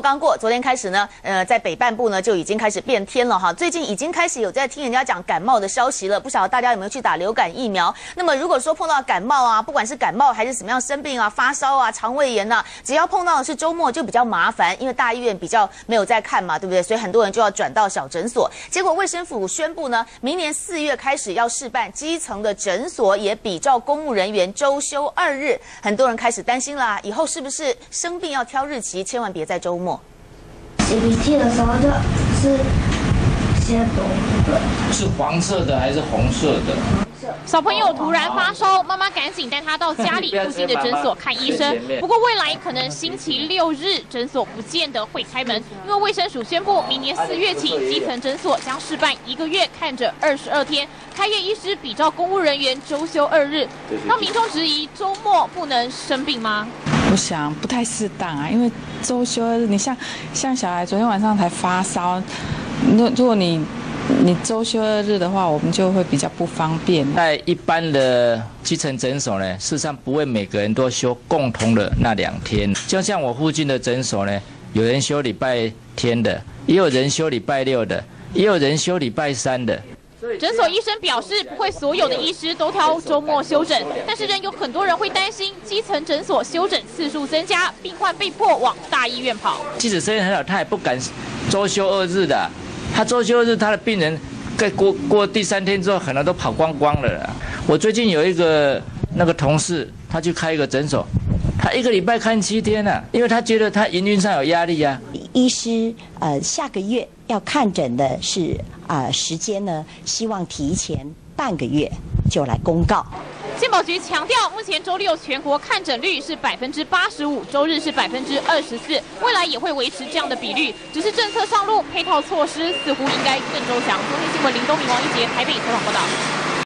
刚过，昨天开始呢，在北半部呢就已经开始变天了哈。最近已经开始有在听人家讲感冒的消息了，不晓得大家有没有去打流感疫苗？那么如果说碰到感冒啊，不管是感冒还是什么样生病啊，发烧啊、肠胃炎啊，只要碰到的是周末就比较麻烦，因为大医院比较没有在看嘛，对不对？所以很多人就要转到小诊所。结果卫生府宣布呢，明年4月开始要试办基层的诊所也比照公务人员周休2日，很多人开始担心啦，以后是不是生病要挑日期，千万别在周末。 擤鼻涕的时候就是先懂的， 是黄色的还是红色的？ 小朋友突然发烧，妈妈赶紧带他到家里附近的诊所看医生。不过未来可能星期6日诊所不见得会开门，因为卫生署宣布，明年4月起，基层诊所将试办1个月看着22天，开业医师比照公务人员周休2日。让民众质疑，周末不能生病吗？ 我想不太适当啊，因为周休2日，你像小孩昨天晚上才发烧，如果你周休2日的话，我们就会比较不方便。 在一般的基层诊所呢，事实上不会每个人都休共同的那2天。就像我附近的诊所呢，有人休礼拜天的，也有人休礼拜6的，也有人休礼拜3的。 诊所医生表示，不会所有的医师都挑周末休诊，但是仍有很多人会担心基层诊所休诊次数增加，病患被迫往大医院跑。 即使生意很好，他也不敢周休2日的。他周休2日，他的病人在过第3天之后，可能都跑光光了啦。我最近有一个同事，他去开一个诊所，他1个礼拜看7天啊，因为他觉得他营运上有压力啊。 医师下个月要看诊的是时间呢，希望提前半个月就来公告。 健保局强调，目前周6全国看诊率是85%，周日是24%，未来也会维持这样的比率，只是政策上路，配套措施似乎应该更周详。中天新闻林东明、王一杰台北采访报道。